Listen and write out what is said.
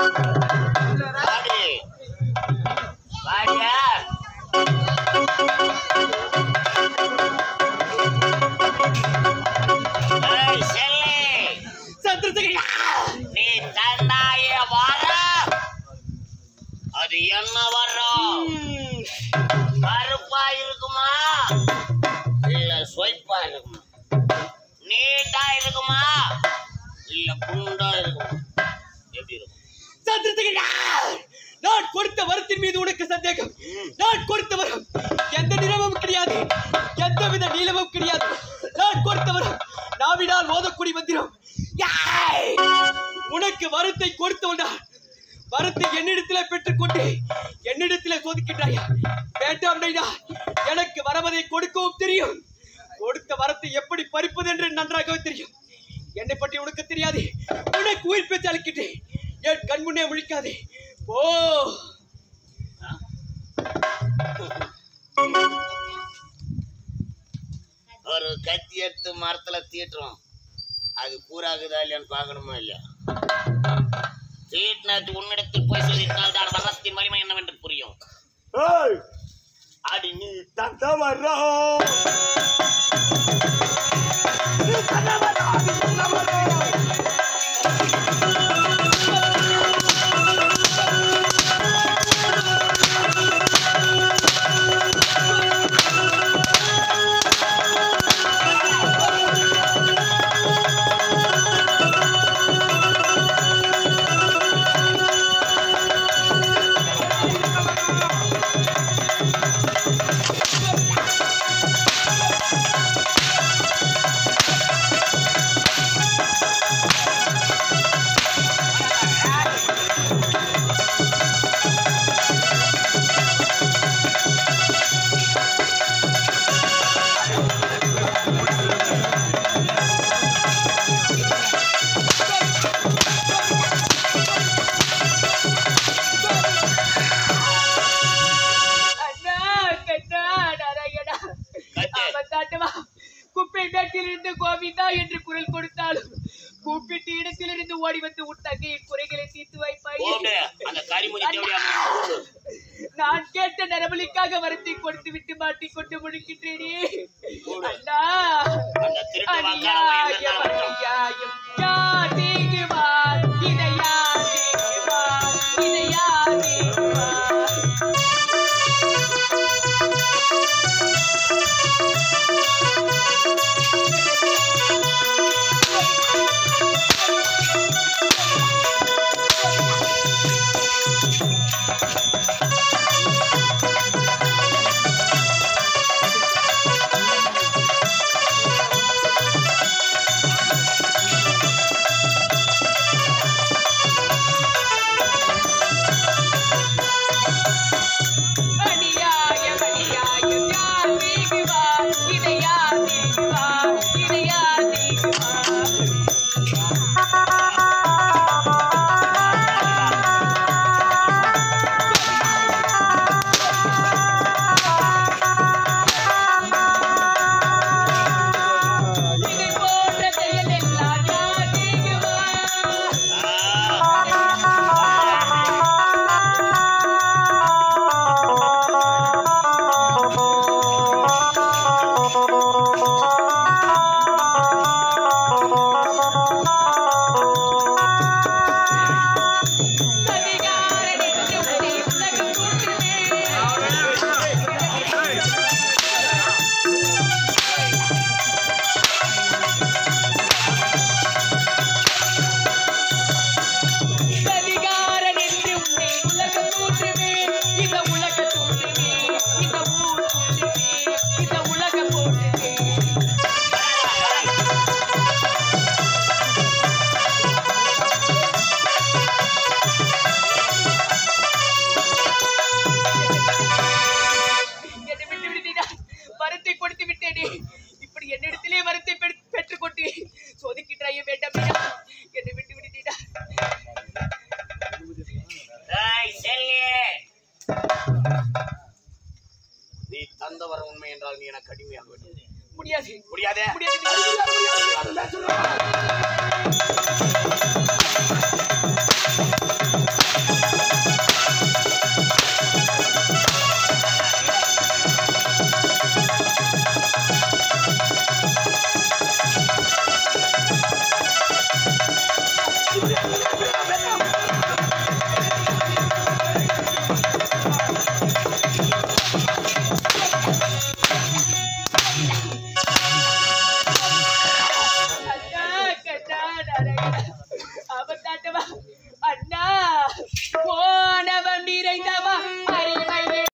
நீ தந்தாய வர அது என்ன வரும்? கருப்பா இருக்குமா இல்ல சொய்ப்பா இருக்குமா? நீட்டா இருக்குமா இல்ல குண்டா இருக்குமா? எப்படி இருக்கும்? நான் கொடுத்த வரத்தின் மீது உனக்கு சந்தேகம்? நான் கொடுத்த வரம் எந்த நிறமும் கிடையாது, எந்தவித நீளமும் கிடையாது. நான் கொடுத்த வரம் நாவினால் ஓதக்கூடிய மந்திரம். உனக்கு வரத்தை கொடுத்தவனா வரத்தை என்னிடத்தில் பெற்றுக்கொண்டு என்னிடத்தில் சோதிக்கின்றாயா? வேண்டாம் நைனா, எனக்கு வரவதை கொடுக்கவும் தெரியும், கொடுத்த வரத்தை எப்படி பறிப்பது என்று நன்றாகவே தெரியும். என்னை பற்றி உனக்கு தெரியாது. உனக்கு உயிர் பேச்சு அளிக்கின்றேன். என் கண் முன்னே முழிக்காதே, போ. ஒரு கத்தி எடுத்து மரத்துல தீட்டுறோம், அது கூறாகுதா இல்லையான்னு பார்க்கணுமா இல்லையா? தீட்டினது உன்னிடத்தில் போய் சொல்லிட்டால் தான் வரத்தின் வலிமை என்னவென்று புரியும். அடி நீ தந்த வரோம், குப்பை மேட்டிலிருந்து கோவிந்தா என்று குரல் கொடுத்தாலும் கூப்பிட்டு இடத்திலிருந்து ஓடி வந்து உண்டாக்கி குறைகளை தீர்த்து வைப்பாய். நான் கேட்ட நரபலிக்காக வரத்தை கொடுத்து விட்டு மாட்டிக்கொண்டு முடிக்கின்றேனே. அண்ணா, அநியாயம் அநியாயம், யார் நீங்குவார்? இதை யார் நீங்குவார்? இதை யார் நீங்குவார்? நீ தந்தவர உண்மை என்றால் நீ எனக்கு அடிமையாக வேண்டும். முடியாது முடியாது முடியாது.